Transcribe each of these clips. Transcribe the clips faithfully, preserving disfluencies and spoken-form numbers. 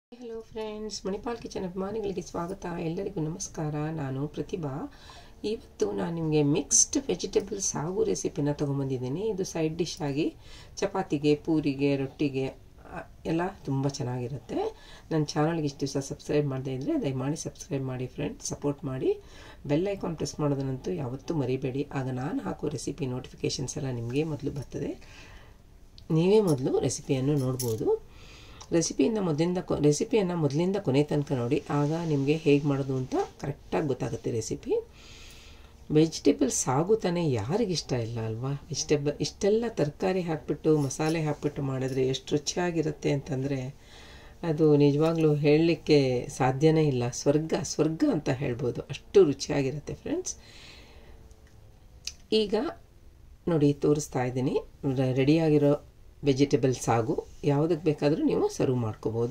Hello friends, Manipal kitchen ಅಭಿಮಾನಿಗಳಿಗೆ ಸ್ವಾಗತ. ಎಲ್ಲರಿಗೂ ನಮಸ್ಕಾರ. ನಾನು ಪ್ರತಿಭಾ. ಇವತ್ತು ನಾನು ನಿಮಗೆ ಮಿಕ್ಸ್ಡ್ ವೆಜಿಟೇಬಲ್ ಸಾಗು ರೆಸಿಪಿನ ತೊಗೊಂಬಂದಿದ್ದೀನಿ. ಇದು ಸೈಡ್ ಡಿಶ್ ಆಗಿ ಚಪಾತಿಗೆ, ಪೂರಿಗೆ, ರೊಟ್ಟಿಗೆ ಎಲ್ಲ ತುಂಬ ಚೆನ್ನಾಗಿರುತ್ತೆ. ನನ್ನ ಚಾನಲ್ಗೆ ಇಷ್ಟು ದಿವಸ ಸಬ್ಸ್ಕ್ರೈಬ್ ಮಾಡದೇ ಇದ್ದರೆ ದಯಮಾಡಿ ಸಬ್ಸ್ಕ್ರೈಬ್ ಮಾಡಿ ಫ್ರೆಂಡ್ಸ್, ಸಪೋರ್ಟ್ ಮಾಡಿ. ಬೆಲ್ ಐಕಾನ್ ಪ್ರೆಸ್ ಮಾಡೋದನ್ನಂತೂ ಯಾವತ್ತೂ ಮರಿಬೇಡಿ. ಆಗ ನಾನು ಹಾಕೋ ರೆಸಿಪಿ ನೋಟಿಫಿಕೇಷನ್ಸ್ ಎಲ್ಲ ನಿಮಗೆ ಮೊದಲು ಬರ್ತದೆ. ನೀವೇ ಮೊದಲು ರೆಸಿಪಿಯನ್ನು ನೋಡ್ಬೋದು. ರೆಸಿಪಿಯಿಂದ ಮೊದಲಿಂದ ಕೊ ರೆಸಿಪಿಯನ್ನು ಮೊದಲಿಂದ ಕೊನೆ ತನಕ ನೋಡಿ, ಆಗ ನಿಮಗೆ ಹೇಗೆ ಮಾಡೋದು ಅಂತ ಕರೆಕ್ಟಾಗಿ ಗೊತ್ತಾಗುತ್ತೆ ರೆಸಿಪಿ. ವೆಜಿಟೇಬಲ್ ಸಾಗು ತಾನೇ ಯಾರಿಗಿಷ್ಟ ಇಲ್ಲ ಅಲ್ವಾ? ವೆಜಿಟೇಬಲ್ ಇಷ್ಟೆಲ್ಲ ತರಕಾರಿ ಹಾಕಿಬಿಟ್ಟು ಮಸಾಲೆ ಹಾಕಿಬಿಟ್ಟು ಮಾಡಿದ್ರೆ ಎಷ್ಟು ರುಚಿಯಾಗಿರುತ್ತೆ ಅಂತಂದರೆ ಅದು ನಿಜವಾಗ್ಲೂ ಹೇಳಲಿಕ್ಕೆ ಸಾಧ್ಯನೇ ಇಲ್ಲ. ಸ್ವರ್ಗ ಸ್ವರ್ಗ ಅಂತ ಹೇಳ್ಬೋದು, ಅಷ್ಟು ರುಚಿಯಾಗಿರುತ್ತೆ ಫ್ರೆಂಡ್ಸ್. ಈಗ ನೋಡಿ ತೋರಿಸ್ತಾ ಇದ್ದೀನಿ ರೆಡಿಯಾಗಿರೋ ವೆಜಿಟೇಬಲ್ ಸಾಗು. ಯಾವುದಕ್ಕೆ ಬೇಕಾದರೂ ನೀವು ಸರ್ವ್ ಮಾಡ್ಕೋಬೋದು.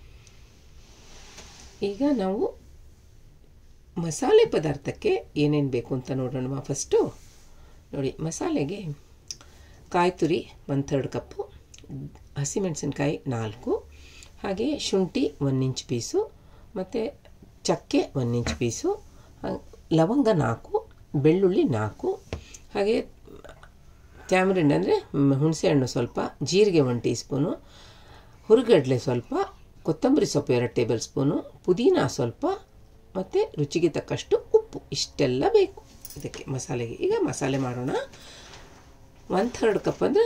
ಈಗ ನಾವು ಮಸಾಲೆ ಪದಾರ್ಥಕ್ಕೆ ಏನೇನು ಬೇಕು ಅಂತ ನೋಡೋಣ. ಫಸ್ಟು ನೋಡಿ, ಮಸಾಲೆಗೆ ಕಾಯಿ ತುರಿ ಒಂದು ಥರ್ಡ್ ಕಪ್ಪು, ಹಸಿಮೆಣಸಿನ್ಕಾಯಿ ನಾಲ್ಕು, ಹಾಗೆ ಶುಂಠಿ ಒಂದು ಇಂಚ್ ಪೀಸು, ಮತ್ತು ಚಕ್ಕೆ ಒಂದು ಇಂಚ್ ಪೀಸು, ಲವಂಗ ನಾಲ್ಕು, ಬೆಳ್ಳುಳ್ಳಿ ನಾಲ್ಕು, ಹಾಗೆ ಟ್ಯಾಮರಿನ್ ಅಂದರೆ ಹುಣಸೆಹಣ್ಣು ಸ್ವಲ್ಪ, ಜೀರಿಗೆ ಒಂದು ಟೀ ಸ್ಪೂನು, ಹುರುಗಡ್ಲೆ ಸ್ವಲ್ಪ, ಕೊತ್ತಂಬರಿ ಸೊಪ್ಪು ಎರಡು ಟೇಬಲ್ ಸ್ಪೂನು, ಪುದೀನ ಸ್ವಲ್ಪ, ಮತ್ತು ರುಚಿಗೆ ತಕ್ಕಷ್ಟು ಉಪ್ಪು. ಇಷ್ಟೆಲ್ಲ ಬೇಕು ಇದಕ್ಕೆ ಮಸಾಲೆಗೆ. ಈಗ ಮಸಾಲೆ ಮಾಡೋಣ. ಒನ್ ಥರ್ಡ್ ಕಪ್ ಅಂದರೆ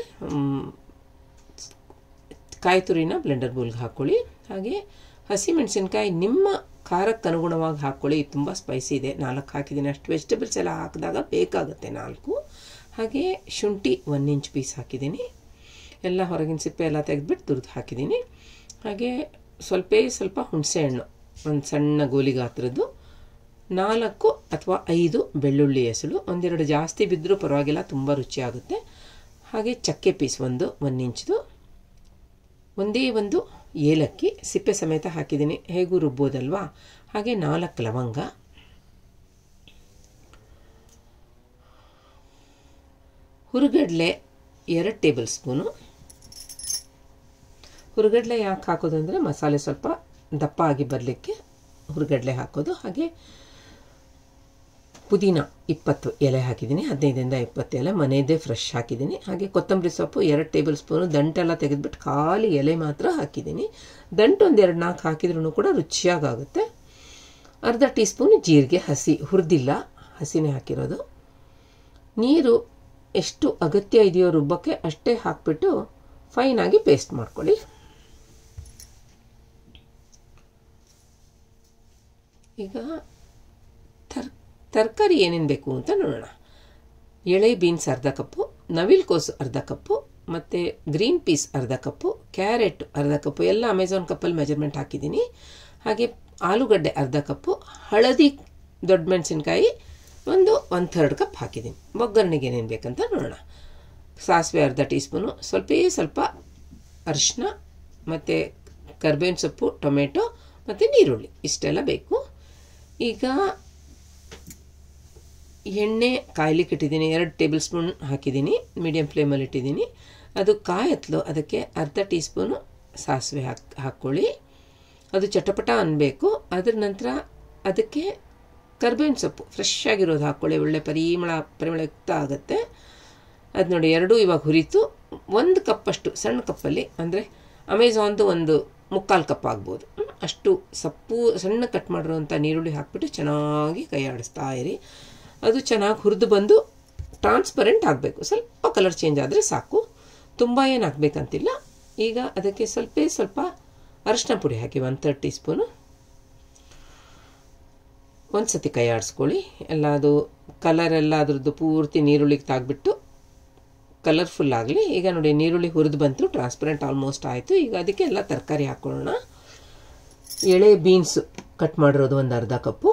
ಕಾಯಿ ತುರಿನ ಬ್ಲೆಂಡರ್ ಬೌಲ್ಗೆ ಹಾಕ್ಕೊಳ್ಳಿ. ಹಾಗೆ ಹಸಿಮೆಣಸಿನ್ಕಾಯಿ ನಿಮ್ಮ ಖಾರಕ್ಕೆ ಅನುಗುಣವಾಗಿ ಹಾಕ್ಕೊಳ್ಳಿ. ತುಂಬ ಸ್ಪೈಸಿ ಇದೆ, ನಾಲ್ಕು ಹಾಕಿದ್ದೀನಿ. ಅಷ್ಟು ವೆಜಿಟೇಬಲ್ಸ್ ಎಲ್ಲ ಹಾಕಿದಾಗ ಬೇಕಾಗುತ್ತೆ ನಾಲ್ಕು. ಹಾಗೆ ಶುಂಠಿ ಒಂದು ಇಂಚ್ ಪೀಸ್ ಹಾಕಿದ್ದೀನಿ. ಎಲ್ಲ ಹೊರಗಿನ ಸಿಪ್ಪೆ ಎಲ್ಲ ತೆಗೆದ್ಬಿಟ್ಟು ತುರಿದು ಹಾಕಿದ್ದೀನಿ. ಹಾಗೆ ಸ್ವಲ್ಪ ಸ್ವಲ್ಪ ಹುಣಸೆಹಣ್ಣು ಒಂದು ಸಣ್ಣ ಗೋಲಿ ಗಾತ್ರದ್ದು, ನಾಲ್ಕು ಅಥವಾ ಐದು ಬೆಳ್ಳುಳ್ಳಿ ಎಸಳು, ಒಂದೆರಡು ಜಾಸ್ತಿ ಬಿದ್ದರೂ ಪರವಾಗಿಲ್ಲ, ತುಂಬ ರುಚಿಯಾಗುತ್ತೆ. ಹಾಗೆ ಚಕ್ಕೆ ಪೀಸ್ ಒಂದು ಒಂದು ಇಂಚ್ದು, ಒಂದೇ ಒಂದು ಏಲಕ್ಕಿ ಸಿಪ್ಪೆ ಸಮೇತ ಹಾಕಿದ್ದೀನಿ, ಹೇಗೂ ರುಬ್ಬೋದಲ್ವಾ. ಹಾಗೆ ನಾಲ್ಕು ಲವಂಗ, ಹುರುಗಡ್ಲೆ ಎರಡು ಟೇಬಲ್ ಸ್ಪೂನು. ಹುರುಗಡ್ಲೆ ಯಾಕೆ ಹಾಕೋದು ಅಂದರೆ ಮಸಾಲೆ ಸ್ವಲ್ಪ ದಪ್ಪ ಆಗಿ ಬರಲಿಕ್ಕೆ ಹುರುಗಡ್ಲೆ ಹಾಕೋದು. ಹಾಗೆ ಪುದೀನ ಇಪ್ಪತ್ತು ಎಲೆ ಹಾಕಿದ್ದೀನಿ, ಹದಿನೈದರಿಂದ ಇಪ್ಪತ್ತು ಎಲೆ ಮನೆಯದೇ ಫ್ರೆಶ್ ಹಾಕಿದ್ದೀನಿ. ಹಾಗೆ ಕೊತ್ತಂಬರಿ ಸೊಪ್ಪು ಎರಡು ಟೇಬಲ್ ಸ್ಪೂನು, ದಂಟೆಲ್ಲ ತೆಗೆದುಬಿಟ್ಟು ಖಾಲಿ ಎಲೆ ಮಾತ್ರ ಹಾಕಿದ್ದೀನಿ. ದಂಟು ಒಂದು ಎರಡು ನಾಲ್ಕು ಹಾಕಿದ್ರೂ ಕೂಡ ರುಚಿಯಾಗುತ್ತೆ. ಅರ್ಧ ಟೀ ಸ್ಪೂನ್ ಜೀರಿಗೆ, ಹಸಿ ಹುರಿದಿಲ್ಲ, ಹಸಿನೇ ಹಾಕಿರೋದು. ನೀರು ಎಷ್ಟು ಅಗತ್ಯ ಇದೆಯೋ ರುಬ್ಬಕ್ಕೆ ಅಷ್ಟೇ ಹಾಕಿಬಿಟ್ಟು ಫೈನಾಗಿ ಪೇಸ್ಟ್ ಮಾಡ್ಕೊಳ್ಳಿ. ಈಗ ತರ್ ತರಕಾರಿ ಏನೇನು ಬೇಕು ಅಂತ ನೋಡೋಣ. ಎಳೆ ಬೀನ್ಸ್ ಅರ್ಧ ಕಪ್ಪು, ನವಿಲುಕೋಸು ಅರ್ಧ ಕಪ್ಪು, ಮತ್ತು ಗ್ರೀನ್ ಪೀಸ್ ಅರ್ಧ ಕಪ್ಪು, ಕ್ಯಾರೆಟ್ ಅರ್ಧ ಕಪ್ಪು, ಎಲ್ಲ ಅಮೆಝಾನ್ ಕಪ್ಪಲ್ಲಿ ಮೆಜರ್ಮೆಂಟ್ ಹಾಕಿದ್ದೀನಿ. ಹಾಗೆ ಆಲೂಗಡ್ಡೆ ಅರ್ಧ ಕಪ್ಪು, ಹಳದಿ ದೊಡ್ಡ ಮೆಣಸಿನ್ಕಾಯಿ ಒಂದು ಒನ್ ಥರ್ಡ್ ಕಪ್ ಹಾಕಿದ್ದೀನಿ. ಒಗ್ಗರಣೆಗೆ ಏನೇನು ಬೇಕಂತ ನೋಡೋಣ. ಸಾಸಿವೆ ಅರ್ಧ ಟೀ ಸ್ಪೂನು, ಸ್ವಲ್ಪ ಸ್ವಲ್ಪ ಅರಿಶಿನ, ಮತ್ತು ಕರ್ಬೇವಿನ ಸೊಪ್ಪು, ಟೊಮೆಟೊ ಮತ್ತು ನೀರುಳ್ಳಿ, ಇಷ್ಟೆಲ್ಲ ಬೇಕು. ಈಗ ಎಣ್ಣೆ ಕಾಯ್ಲಿಕ್ಕೆ ಇಟ್ಟಿದ್ದೀನಿ, ಎರಡು ಟೇಬಲ್ ಸ್ಪೂನ್ ಹಾಕಿದ್ದೀನಿ, ಮೀಡಿಯಮ್ ಫ್ಲೇಮಲ್ಲಿ ಇಟ್ಟಿದ್ದೀನಿ. ಅದು ಕಾಯತ್ಲು, ಅದಕ್ಕೆ ಅರ್ಧ ಟೀ ಸ್ಪೂನು ಸಾಸಿವೆ ಹಾಕಿ ಹಾಕ್ಕೊಳ್ಳಿ. ಅದು ಚಟಪಟ ಅನ್ನಬೇಕು. ಅದ್ರ ನಂತರ ಅದಕ್ಕೆ ಕರ್ಬೇವಿನ ಸೊಪ್ಪು ಫ್ರೆಶ್ ಆಗಿರೋದು ಹಾಕ್ಕೊಳ್ಳಿ, ಒಳ್ಳೆ ಪರಿಮಳ ಪರಿಮಳಯುಕ್ತ ಆಗುತ್ತೆ. ಅದು ನೋಡಿ ಎರಡೂ ಇವಾಗ ಹುರಿತು. ಒಂದು ಕಪ್ಪಷ್ಟು ಸಣ್ಣ ಕಪ್ಪಲ್ಲಿ, ಅಂದರೆ ಅಮೆಝಾನ್ದು ಒಂದು ಮುಕ್ಕಾಲು ಕಪ್ ಆಗ್ಬೋದು ಅಷ್ಟು ಸೊಪ್ಪು ಸಣ್ಣ ಕಟ್ ಮಾಡಿರೋಂಥ ನೀರುಳ್ಳಿ ಹಾಕ್ಬಿಟ್ಟು ಚೆನ್ನಾಗಿ ಕೈ ಆಡಿಸ್ತಾ ಇರಿ. ಅದು ಚೆನ್ನಾಗಿ ಹುರಿದು ಬಂದು ಟ್ರಾನ್ಸ್ಪರೆಂಟ್ ಆಗಬೇಕು. ಸ್ವಲ್ಪ ಕಲರ್ ಚೇಂಜ್ ಆದರೆ ಸಾಕು, ತುಂಬ ಏನು ಹಾಕಬೇಕಂತಿಲ್ಲ. ಈಗ ಅದಕ್ಕೆ ಸ್ವಲ್ಪ ಸ್ವಲ್ಪ ಅರಿಶಿನ ಪುಡಿ ಹಾಕಿ, ಒನ್ ಥರ್ಡ್ ಟೀ ಸ್ಪೂನು. ಒಂದು ಸತಿ ಕೈ ಆಡಿಸ್ಕೊಳ್ಳಿ. ಎಲ್ಲ ಅದು ಕಲರೆಲ್ಲ ಅದ್ರದ್ದು ಪೂರ್ತಿ ನೀರುಳ್ಳಿಗೆ ತಾಗ್ಬಿಟ್ಟು ಕಲರ್ಫುಲ್ ಆಗಲಿ. ಈಗ ನೋಡಿ ನೀರುಳ್ಳಿ ಹುರಿದು ಬಂತು, ಟ್ರಾನ್ಸ್ಪರೆಂಟ್ ಆಲ್ಮೋಸ್ಟ್ ಆಯಿತು. ಈಗ ಅದಕ್ಕೆ ಎಲ್ಲ ತರಕಾರಿ ಹಾಕ್ಕೊಳ್ಳೋಣ. ಎಳೆ ಬೀನ್ಸು ಕಟ್ ಮಾಡಿರೋದು ಒಂದು ಅರ್ಧ ಕಪ್ಪು,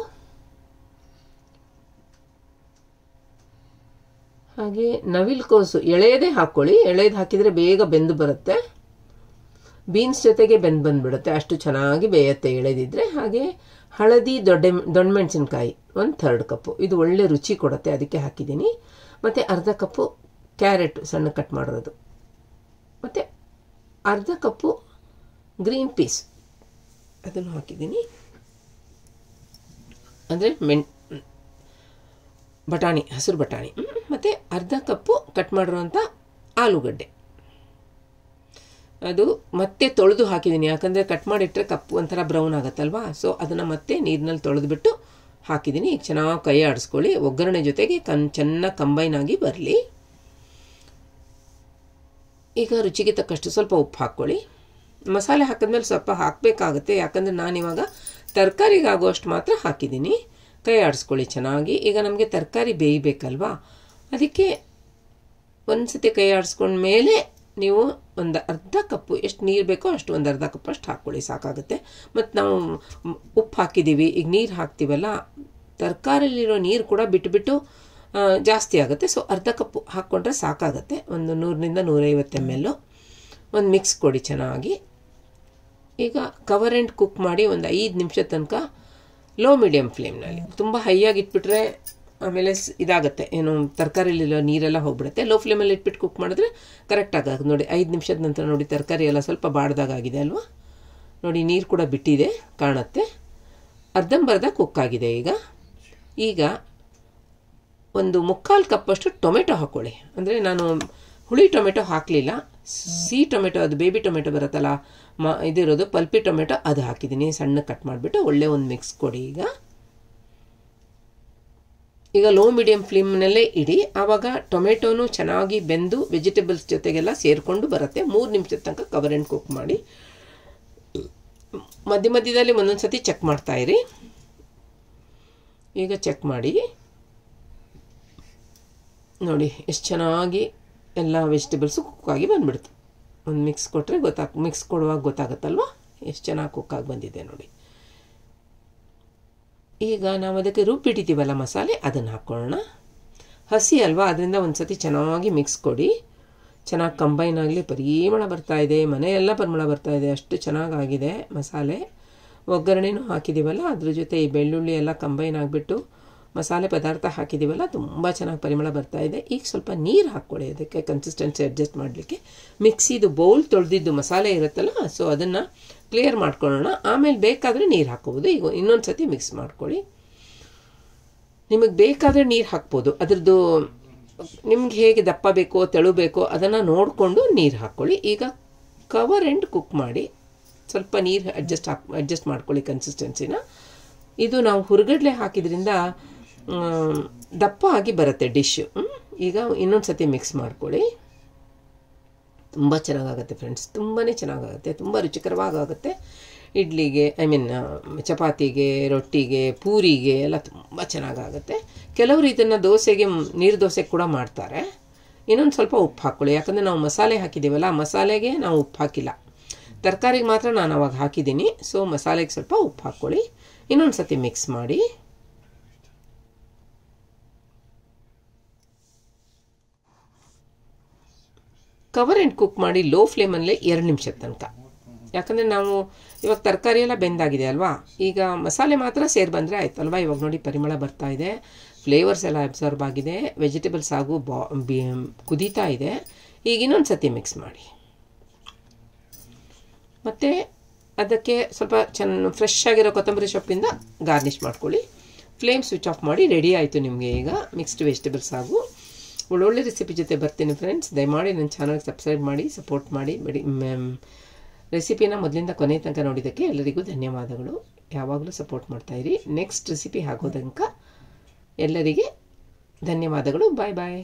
ಹಾಗೆ ನವಿಲುಕೋಸು ಎಳೆಯದೇ ಹಾಕ್ಕೊಳ್ಳಿ, ಎಳೆದು ಹಾಕಿದರೆ ಬೇಗ ಬೆಂದು ಬರುತ್ತೆ. ಬೀನ್ಸ್ ಜೊತೆಗೆ ಬೆಂದು ಬಂದುಬಿಡುತ್ತೆ, ಅಷ್ಟು ಚೆನ್ನಾಗಿ ಬೇಯುತ್ತೆ ಎಳೆದಿದ್ರೆ. ಹಾಗೆ ಹಳದಿ ದೊಡ್ಡ ದೊಡ್ಡ ಮೆಣಸಿನ್ಕಾಯಿ ಒಂದು ಥರ್ಡ್ ಕಪ್ಪು, ಇದು ಒಳ್ಳೆ ರುಚಿ ಕೊಡುತ್ತೆ, ಅದಕ್ಕೆ ಹಾಕಿದ್ದೀನಿ. ಮತ್ತು ಅರ್ಧ ಕಪ್ಪು ಕ್ಯಾರೆಟ್ ಸಣ್ಣ ಕಟ್ ಮಾಡಿರೋದು, ಮತ್ತು ಅರ್ಧ ಕಪ್ಪು ಗ್ರೀನ್ ಪೀಸ್ ಅದನ್ನು ಹಾಕಿದ್ದೀನಿ. ಅಂದರೆ ಮೆಣ್ ಬಟಾಣಿ, ಹಸಿರು ಬಟಾಣಿ, ಮತ್ತು ಅರ್ಧ ಕಪ್ಪು ಕಟ್ ಮಾಡಿರುವಂಥ ಆಲೂಗಡ್ಡೆ. ಅದು ಮತ್ತೆ ತೊಳೆದು ಹಾಕಿದ್ದೀನಿ, ಯಾಕಂದರೆ ಕಟ್ ಮಾಡಿಟ್ಟರೆ ಕಪ್ಪು ಒಂಥರ ಬ್ರೌನ್ ಆಗುತ್ತಲ್ವಾ. ಸೊ ಅದನ್ನು ಮತ್ತೆ ನೀರಿನಲ್ಲಿ ತೊಳೆದುಬಿಟ್ಟು ಹಾಕಿದ್ದೀನಿ. ಈಗ ಚೆನ್ನಾಗಿ ಕೈ ಆಡಿಸ್ಕೊಳ್ಳಿ. ಒಗ್ಗರಣೆ ಜೊತೆಗೆ ಕನ್ ಚೆನ್ನಾಗಿ ಕಂಬೈನ್ ಆಗಿ ಬರಲಿ. ಈಗ ರುಚಿಗೆ ತಕ್ಕಷ್ಟು ಸ್ವಲ್ಪ ಉಪ್ಪು ಹಾಕ್ಕೊಳ್ಳಿ. ಮಸಾಲೆ ಹಾಕಿದ್ಮೇಲೆ ಸ್ವಲ್ಪ ಹಾಕಬೇಕಾಗುತ್ತೆ, ಯಾಕಂದರೆ ನಾನಿವಾಗ ತರಕಾರಿಗೆ ಆಗುವಷ್ಟು ಮಾತ್ರ ಹಾಕಿದ್ದೀನಿ. ಕೈ ಆಡಿಸ್ಕೊಳ್ಳಿ ಚೆನ್ನಾಗಿ. ಈಗ ನಮಗೆ ತರಕಾರಿ ಬೇಯಬೇಕಲ್ವಾ, ಅದಕ್ಕೆ ಒಂದು ಸತಿ ಕೈ ಆಡಿಸ್ಕೊಂಡ ಮೇಲೆ ನೀವು ಒಂದು ಅರ್ಧ ಕಪ್ಪು ಎಷ್ಟು ನೀರು ಬೇಕೋ ಅಷ್ಟು ಒಂದು ಅರ್ಧ ಕಪ್ ಅಷ್ಟು ಹಾಕ್ಕೊಳ್ಳಿ, ಸಾಕಾಗುತ್ತೆ. ಮತ್ತು ನಾವು ಉಪ್ಪು ಹಾಕಿದ್ದೀವಿ, ಈಗ ನೀರು ಹಾಕ್ತೀವಲ್ಲ, ತರಕಾರಿಲಿರೋ ನೀರು ಕೂಡ ಬಿಟ್ಟುಬಿಟ್ಟು ಜಾಸ್ತಿ ಆಗುತ್ತೆ. ಸೊ ಅರ್ಧ ಕಪ್ಪು ಹಾಕ್ಕೊಂಡ್ರೆ ಸಾಕಾಗುತ್ತೆ. ಒಂದು ನೂರರಿಂದ ನೂರೈವತ್ತು ಎಮ್ ಎಲ್ಲು ಒಂದು ಮಿಕ್ಸ್ ಕೊಡಿ ಚೆನ್ನಾಗಿ. ಈಗ ಕವರ್ ಆ್ಯಂಡ್ ಕುಕ್ ಮಾಡಿ ಒಂದು ಐದು ನಿಮಿಷ ತನಕ ಲೋ ಮೀಡಿಯಮ್ ಫ್ಲೇಮ್ನಲ್ಲಿ. ತುಂಬ ಹೈಯಾಗಿ ಇಟ್ಬಿಟ್ರೆ ಆಮೇಲೆ ಇದಾಗುತ್ತೆ, ಏನು ತರಕಾರಿಲಿರೋ ನೀರೆಲ್ಲ ಹೋಗ್ಬಿಡುತ್ತೆ. ಲೋ ಫ್ಲೇಮಲ್ಲಿ ಇಟ್ಬಿಟ್ಟು ಕುಕ್ ಮಾಡಿದ್ರೆ ಕರೆಕ್ಟ್ ಆಗುತ್ತೆ. ನೋಡಿ ಐದು ನಿಮಿಷದ ನಂತರ ನೋಡಿ ತರಕಾರಿ ಎಲ್ಲ ಸ್ವಲ್ಪ ಬಾಡ್ದಾಗಿದೆ ಅಲ್ವಾ. ನೋಡಿ ನೀರು ಕೂಡ ಬಿಟ್ಟಿದೆ ಕಾಣುತ್ತೆ. ಅರ್ಧಂಬರ್ಧ ಕುಕ್ ಆಗಿದೆ. ಈಗ ಈಗ ಒಂದು ಮುಕ್ಕಾಲು ಕಪ್ಪಷ್ಟು ಟೊಮೆಟೊ ಹಾಕ್ಕೊಳ್ಳಿ. ಅಂದರೆ ನಾನು ಹುಳಿ ಟೊಮೆಟೊ ಹಾಕಲಿಲ್ಲ, ಸಿಹಿ ಟೊಮೆಟೊ, ಅದು ಬೇಬಿ ಟೊಮೆಟೊ ಬರುತ್ತಲ್ಲ, ಮ ಇದಿರೋದು ಪಲ್ಪಿ ಟೊಮೆಟೊ, ಅದು ಹಾಕಿದ್ದೀನಿ. ಸಣ್ಣ ಕಟ್ ಮಾಡಿಬಿಟ್ಟು ಒಳ್ಳೆ ಒಂದು ಮಿಕ್ಸ್ ಕೊಡಿ. ಈಗ ಈಗ ಲೋ ಮೀಡಿಯಮ್ ಫ್ಲೇಮ್ನಲ್ಲೇ ಇಡಿ. ಆವಾಗ ಟೊಮೆಟೊನು ಚೆನ್ನಾಗಿ ಬೆಂದು ವೆಜಿಟೇಬಲ್ಸ್ ಜೊತೆಗೆಲ್ಲ ಸೇರಿಕೊಂಡು ಬರುತ್ತೆ. ಮೂರು ನಿಮಿಷದ ತನಕ ಕವರ್ ಆ್ಯಂಡ್ ಕುಕ್ ಮಾಡಿ. ಮಧ್ಯ ಮಧ್ಯದಲ್ಲಿ ಒಂದೊಂದು ಸತಿ ಚೆಕ್ ಮಾಡ್ತಾಯಿರಿ. ಈಗ ಚೆಕ್ ಮಾಡಿ ನೋಡಿ ಎಷ್ಟು ಚೆನ್ನಾಗಿ ಎಲ್ಲ ವೆಜಿಟೇಬಲ್ಸು ಕುಕ್ಕಾಗಿ ಬಂದುಬಿಡ್ತು. ಒಂದು ಮಿಕ್ಸ್ ಕೊಟ್ಟರೆ ಗೊತ್ತಾಗ ಮಿಕ್ಸ್ ಕೊಡುವಾಗ ಗೊತ್ತಾಗುತ್ತಲ್ವ ಎಷ್ಟು ಚೆನ್ನಾಗಿ ಕುಕ್ಕಾಗಿ ಬಂದಿದೆ ನೋಡಿ. ಈಗ ನಾವು ಅದಕ್ಕೆ ರುಬ್ಬಿಟ್ಟಿದ್ದೀವಲ್ಲ ಮಸಾಲೆ, ಅದನ್ನು ಹಾಕ್ಕೊಳ್ಳೋಣ. ಹಸಿ ಅಲ್ವಾ, ಅದರಿಂದ ಒಂದು ಸತಿ ಚೆನ್ನಾಗಿ ಮಿಕ್ಸ್ ಕೊಡಿ. ಚೆನ್ನಾಗಿ ಕಂಬೈನ್ ಆಗಲಿ. ಪರಿಮಳ ಬರ್ತಾಯಿದೆ, ಮನೆಯೆಲ್ಲ ಪರಿಮಳ ಬರ್ತಾಯಿದೆ, ಅಷ್ಟು ಚೆನ್ನಾಗಾಗಿದೆ ಮಸಾಲೆ. ಒಗ್ಗರಣೆನೂ ಹಾಕಿದ್ದೀವಲ್ಲ, ಅದ್ರ ಜೊತೆ ಈ ಬೆಳ್ಳುಳ್ಳಿ ಎಲ್ಲ ಕಂಬೈನ್ ಆಗಿಬಿಟ್ಟು ಮಸಾಲೆ ಪದಾರ್ಥ ಹಾಕಿದ್ದೀವಲ್ಲ, ತುಂಬ ಚೆನ್ನಾಗಿ ಪರಿಮಳ ಬರ್ತಾಯಿದೆ. ಈಗ ಸ್ವಲ್ಪ ನೀರು ಹಾಕ್ಕೊಳ್ಳಿ ಅದಕ್ಕೆ ಕನ್ಸಿಸ್ಟೆನ್ಸಿ ಅಡ್ಜಸ್ಟ್ ಮಾಡಲಿಕ್ಕೆ. ಮಿಕ್ಸಿದು ಬೌಲ್ ತೊಳೆದಿದ್ದು ಮಸಾಲೆ ಇರುತ್ತಲ್ಲ, ಸೊ ಅದನ್ನು ಕ್ಲಿಯರ್ ಮಾಡ್ಕೊಳ್ಳೋಣ. ಆಮೇಲೆ ಬೇಕಾದರೆ ನೀರು ಹಾಕ್ಕೋಬೋದು. ಈಗ ಇನ್ನೊಂದು ಸತಿ ಮಿಕ್ಸ್ ಮಾಡ್ಕೊಳ್ಳಿ. ನಿಮಗೆ ಬೇಕಾದರೆ ನೀರು ಹಾಕ್ಬೋದು. ಅದ್ರದ್ದು ನಿಮ್ಗೆ ಹೇಗೆ ದಪ್ಪ ಬೇಕೋ ತೆಳು ಬೇಕೋ ಅದನ್ನು ನೋಡಿಕೊಂಡು ನೀರು ಹಾಕ್ಕೊಳ್ಳಿ. ಈಗ ಕವರ್ ಆ್ಯಂಡ್ ಕುಕ್ ಮಾಡಿ. ಸ್ವಲ್ಪ ನೀರು ಅಡ್ಜಸ್ಟ್ ಹಾಕ್ ಅಡ್ಜಸ್ಟ್ ಮಾಡ್ಕೊಳ್ಳಿ ಕನ್ಸಿಸ್ಟೆನ್ಸಿನ. ಇದು ನಾವು ಹುರುಗಡ್ಲೆ ಹಾಕಿದ್ರಿಂದ ದಪ್ಪ ಆಗಿ ಬರುತ್ತೆ ಡಿಶ್ಶು. ಈಗ ಇನ್ನೊಂದು ಸತಿ ಮಿಕ್ಸ್ ಮಾಡ್ಕೊಳ್ಳಿ. ತುಂಬ ಚೆನ್ನಾಗಾಗುತ್ತೆ ಫ್ರೆಂಡ್ಸ್, ತುಂಬಾ ಚೆನ್ನಾಗಾಗುತ್ತೆ, ತುಂಬ ರುಚಿಕರವಾಗುತ್ತೆ. ಇಡ್ಲಿಗೆ, ಐ ಮೀನ್ ಚಪಾತಿಗೆ, ರೊಟ್ಟಿಗೆ, ಪೂರಿಗೆ ಎಲ್ಲ ತುಂಬ ಚೆನ್ನಾಗಾಗುತ್ತೆ. ಕೆಲವರು ಇದನ್ನು ದೋಸೆಗೆ, ನೀರು ದೋಸೆಗೆ ಕೂಡ ಮಾಡ್ತಾರೆ. ಇನ್ನೊಂದು ಸ್ವಲ್ಪ ಉಪ್ಪು ಹಾಕ್ಕೊಳ್ಳಿ, ಯಾಕಂದರೆ ನಾವು ಮಸಾಲೆ ಹಾಕಿದ್ದೀವಲ್ಲ, ಮಸಾಲೆಗೆ ನಾವು ಉಪ್ಪು ಹಾಕಿಲ್ಲ, ತರಕಾರಿಗೆ ಮಾತ್ರ ನಾನು ಅವಾಗ ಹಾಕಿದ್ದೀನಿ. ಸೊ ಮಸಾಲೆಗೆ ಸ್ವಲ್ಪ ಉಪ್ಪು ಹಾಕ್ಕೊಳ್ಳಿ. ಇನ್ನೊಂದು ಸತಿ ಮಿಕ್ಸ್ ಮಾಡಿ. ಕವರ್ ಆ್ಯಂಡ್ ಕುಕ್ ಮಾಡಿ ಲೋ ಫ್ಲೇಮಲ್ಲೇ ಎರಡು ನಿಮಿಷದ ತನಕ. ಯಾಕಂದರೆ ನಾವು ಇವಾಗ ತರಕಾರಿ ಎಲ್ಲ ಬೆಂದಾಗಿದೆ ಅಲ್ವಾ, ಈಗ ಮಸಾಲೆ ಮಾತ್ರ ಸೇರಿ ಬಂದರೆ ಆಯ್ತಲ್ವಾ. ಇವಾಗ ನೋಡಿ ಪರಿಮಳ ಬರ್ತಾ ಇದೆ, ಫ್ಲೇವರ್ಸ್ ಎಲ್ಲ ಅಬ್ಸರ್ವ್ ಆಗಿದೆ, ವೆಜಿಟೇಬಲ್ಸ್ ಹಾಗೂ ಬಾ ಕುದೀತಾ ಇದೆ. ಈಗ ಇನ್ನೊಂದು ಸತಿ ಮಿಕ್ಸ್ ಮಾಡಿ. ಮತ್ತು ಅದಕ್ಕೆ ಸ್ವಲ್ಪ ಚೆನ್ನ ಫ್ರೆಶ್ ಆಗಿರೋ ಕೊತ್ತಂಬರಿ ಸೊಪ್ಪಿಂದ ಗಾರ್ನಿಷ್ ಮಾಡ್ಕೊಳ್ಳಿ. ಫ್ಲೇಮ್ ಸ್ವಿಚ್ ಆಫ್ ಮಾಡಿ. ರೆಡಿ ಆಯಿತು ನಿಮಗೆ ಈಗ ಮಿಕ್ಸ್ಡ್ ವೆಜಿಟೇಬಲ್ಸ್ ಹಾಗೂ ಒಳ್ಳೊಳ್ಳೆ ರೆಸಿಪಿ ಜೊತೆ ಬರ್ತೀನಿ ಫ್ರೆಂಡ್ಸ್. ದಯಮಾಡಿ ನನ್ನ ಚಾನಲ್ಗೆ ಸಬ್ಸ್ಕ್ರೈಬ್ ಮಾಡಿ, ಸಪೋರ್ಟ್ ಮಾಡಿ. ಬಡಿ ರೆಸಿಪಿನ ಮೊದಲಿಂದ ಕೊನೆ ತನಕ ನೋಡಿದ್ದಕ್ಕೆ ಎಲ್ಲರಿಗೂ ಧನ್ಯವಾದಗಳು. ಯಾವಾಗಲೂ ಸಪೋರ್ಟ್ ಮಾಡ್ತಾಯಿರಿ. ನೆಕ್ಸ್ಟ್ ರೆಸಿಪಿ ಆಗೋ ತನಕ ಎಲ್ಲರಿಗೆ ಧನ್ಯವಾದಗಳು. ಬಾಯ್ ಬಾಯ್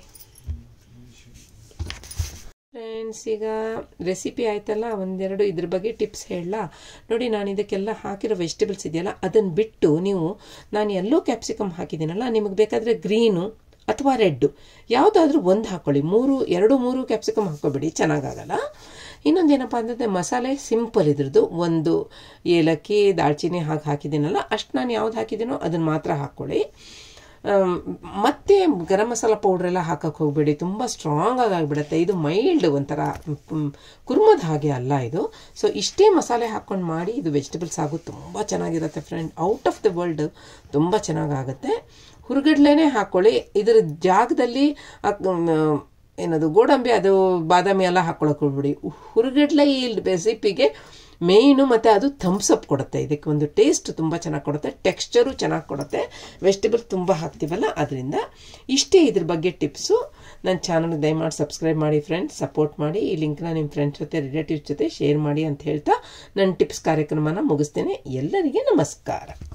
ಫ್ರೆಂಡ್ಸ್. ಈಗ ರೆಸಿಪಿ ಆಯ್ತಲ್ಲ, ಒಂದೆರಡು ಇದ್ರ ಬಗ್ಗೆ ಟಿಪ್ಸ್ ಹೇಳಲ್ಲ ನೋಡಿ. ನಾನು ಇದಕ್ಕೆಲ್ಲ ಹಾಕಿರೋ ವೆಜಿಟೇಬಲ್ಸ್ ಇದೆಯಲ್ಲ, ಅದನ್ನು ಬಿಟ್ಟು ನೀವು ನಾನು ಎಲ್ಲೋ ಕ್ಯಾಪ್ಸಿಕಮ್ ಹಾಕಿದ್ದೀನಲ್ಲ, ನಿಮಗೆ ಬೇಕಾದರೆ ಗ್ರೀನು ಅಥವಾ ರೆಡ್ಡು ಯಾವುದಾದ್ರೂ ಒಂದು ಹಾಕ್ಕೊಳ್ಳಿ. ಮೂರು ಎರಡು ಮೂರು ಕ್ಯಾಪ್ಸಿಕಮ್ ಹಾಕ್ಕೊಬೇಡಿ, ಚೆನ್ನಾಗಾಗಲ್ಲ. ಇನ್ನೊಂದು ಏನಪ್ಪ ಅಂತಂದರೆ ಮಸಾಲೆ ಸಿಂಪಲ್ ಇದ್ರದ್ದು. ಒಂದು ಏಲಕ್ಕಿ, ದಾಲ್ಚಿನ್ನಿ ಹಾಕಿ ಹಾಕಿದ್ದೀನಲ್ಲ, ಅಷ್ಟು ನಾನು ಯಾವ್ದು ಹಾಕಿದ್ದೀನೋ ಅದನ್ನು ಮಾತ್ರ ಹಾಕ್ಕೊಳ್ಳಿ. ಮತ್ತು ಗರಂ ಮಸಾಲ ಪೌಡ್ರೆಲ್ಲ ಹಾಕಕ್ಕೆ ಹೋಗಬೇಡಿ, ತುಂಬ ಸ್ಟ್ರಾಂಗ್ ಆಗಿಬಿಡುತ್ತೆ. ಇದು ಮೈಲ್ಡ್ ಒಂಥರ ಕುರ್ಮದ ಹಾಗೆ ಅಲ್ಲ ಇದು. ಸೊ ಇಷ್ಟೇ ಮಸಾಲೆ ಹಾಕ್ಕೊಂಡು ಮಾಡಿ. ಇದು ವೆಜಿಟೇಬಲ್ಸ್ ಆಗೋದು ತುಂಬ ಚೆನ್ನಾಗಿರುತ್ತೆ friend. Out of the world ತುಂಬ ಚೆನ್ನಾಗಾಗುತ್ತೆ. ಹುರುಗಡ್ಲೆನೇ ಹಾಕ್ಕೊಳ್ಳಿ. ಇದರ ಜಾಗದಲ್ಲಿ ಏನದು ಗೋಡಂಬಿ, ಅದು ಬಾದಾಮಿ ಎಲ್ಲ ಹಾಕ್ಕೊಳಕ್ಕೆ ಹೋಗ್ಬಿಡಿ. ಹುರುಗಡ್ಲೆ ಈ ರೆಸಿಪಿಗೆ ಮೇಯ್ನು, ಮತ್ತು ಅದು ಥಮ್ಸ್ ಅಪ್ ಕೊಡುತ್ತೆ. ಇದಕ್ಕೆ ಒಂದು ಟೇಸ್ಟ್ ತುಂಬ ಚೆನ್ನಾಗಿ ಕೊಡುತ್ತೆ, ಟೆಕ್ಸ್ಚರು ಚೆನ್ನಾಗಿ ಕೊಡುತ್ತೆ. ವೆಜಿಟೇಬಲ್ ತುಂಬ ಹಾಕ್ತೀವಲ್ಲ ಅದರಿಂದ. ಇಷ್ಟೇ ಇದ್ರ ಬಗ್ಗೆ ಟಿಪ್ಸು. ನನ್ನ ಚಾನಲ್ಗೆ ದಯಮಾಡಿ ಸಬ್ಸ್ಕ್ರೈಬ್ ಮಾಡಿ ಫ್ರೆಂಡ್ಸ್, ಸಪೋರ್ಟ್ ಮಾಡಿ. ಈ ಲಿಂಕ್ನ ನಿಮ್ಮ ಫ್ರೆಂಡ್ಸ್ ಜೊತೆ ರಿಲೇಟಿವ್ಸ್ ಜೊತೆ ಶೇರ್ ಮಾಡಿ ಅಂತ ಹೇಳ್ತಾ ನನ್ನ ಟಿಪ್ಸ್ ಕಾರ್ಯಕ್ರಮನ ಮುಗಿಸ್ತೇನೆ. ಎಲ್ಲರಿಗೆ ನಮಸ್ಕಾರ.